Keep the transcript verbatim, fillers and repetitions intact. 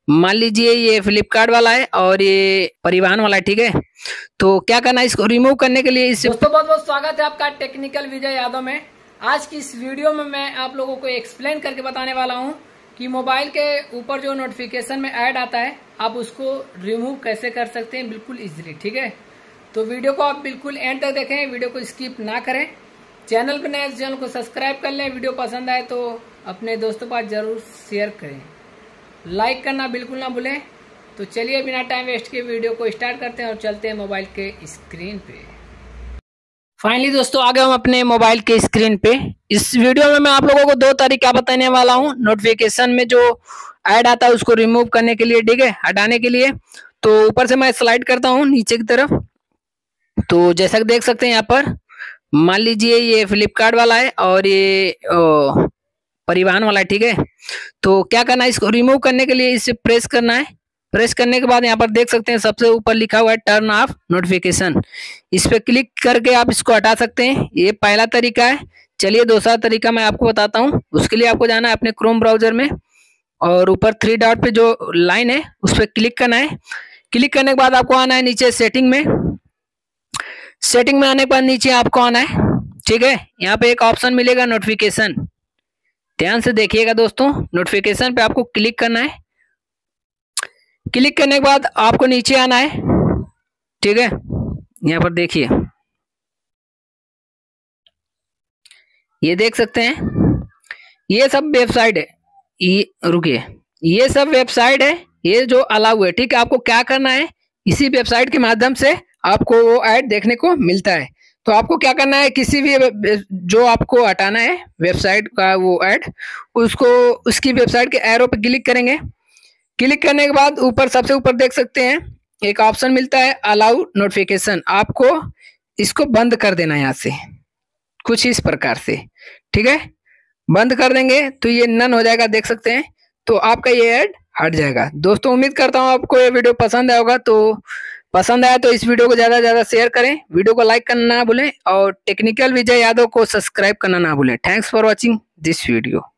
मान लीजिए ये फ्लिपकार्ट वाला है और ये परिवहन वाला है, ठीक है। तो क्या करना है, इसको रिमूव करने के लिए इससे दोस्तों बहुत बहुत स्वागत है आपका टेक्निकल विजय यादव में। आज की इस वीडियो में मैं आप लोगों को एक्सप्लेन करके बताने वाला हूं कि मोबाइल के ऊपर जो नोटिफिकेशन में ऐड आता है आप उसको रिमूव कैसे कर सकते हैं बिल्कुल इजीली, ठीक है। तो वीडियो को आप बिल्कुल एंड तक देखें, वीडियो को स्किप ना करें। चैनल पर नए चैनल को सब्सक्राइब कर लें। वीडियो पसंद आए तो अपने दोस्तों के पास जरूर शेयर करें, लाइक करना बिल्कुल ना भूलें। तो चलिए बिना टाइम वेस्ट किए वीडियो को स्टार्ट करते हैं और चलते हैं मोबाइल के स्क्रीन पे। फाइनली दोस्तों आ गए हम अपने मोबाइल के स्क्रीन पे। इस वीडियो में मैं आप लोगों को दो तरीका बताने वाला हूं नोटिफिकेशन में जो ऐड आता है उसको रिमूव करने के लिए, ठीक है, हटाने के लिए। तो ऊपर से मैं स्लाइड करता हूं नीचे की तरफ। तो जैसा कि देख सकते हैं यहाँ पर, मान लीजिए ये फ्लिपकार्ट वाला है और ये ओ, परिवहन वाला है, ठीक है। तो क्या करना है, इसको रिमूव करने के लिए इसे प्रेस करना है। प्रेस करने के बाद यहाँ पर देख सकते हैं सबसे ऊपर लिखा हुआ है टर्न ऑफ नोटिफिकेशन। इस पे क्लिक करके आप इसको हटा सकते हैं। ये पहला तरीका है। चलिए दूसरा तरीका मैं आपको बताता हूँ। उसके लिए आपको जाना है अपने क्रोम ब्राउजर में और ऊपर थ्री डॉट पे जो लाइन है उस पर क्लिक करना है। क्लिक करने के बाद आपको आना है नीचे सेटिंग में। सेटिंग में आने के बाद नीचे आपको आना है, ठीक है। यहाँ पे एक ऑप्शन मिलेगा नोटिफिकेशन, ध्यान से देखिएगा दोस्तों। नोटिफिकेशन पे आपको क्लिक करना है। क्लिक करने के बाद आपको नीचे आना है, ठीक है। यहाँ पर देखिए, ये देख सकते हैं ये सब वेबसाइट है। ये रुकिए, ये सब वेबसाइट है, ये जो अलाउ है, ठीक है। आपको क्या करना है, इसी वेबसाइट के माध्यम से आपको वो ऐड देखने को मिलता है। तो आपको क्या करना है, किसी भी जो आपको हटाना है वेबसाइट का वो ऐड, उसको उसकी वेबसाइट के एरो पे क्लिक करेंगे। क्लिक करने के बाद ऊपर सबसे ऊपर देख सकते हैं एक ऑप्शन मिलता है अलाउ नोटिफिकेशन। आपको इसको बंद कर देना है यहाँ से, कुछ इस प्रकार से, ठीक है। बंद कर देंगे तो ये नन हो जाएगा, देख सकते हैं। तो आपका ये ऐड हट जाएगा। दोस्तों उम्मीद करता हूँ आपको ये वीडियो पसंद आया होगा। तो पसंद आया तो इस वीडियो को ज़्यादा से ज़्यादा शेयर करें, वीडियो को लाइक करना ना भूलें और टेक्निकल विजय यादव को सब्सक्राइब करना ना भूलें। Thanks for watching this video.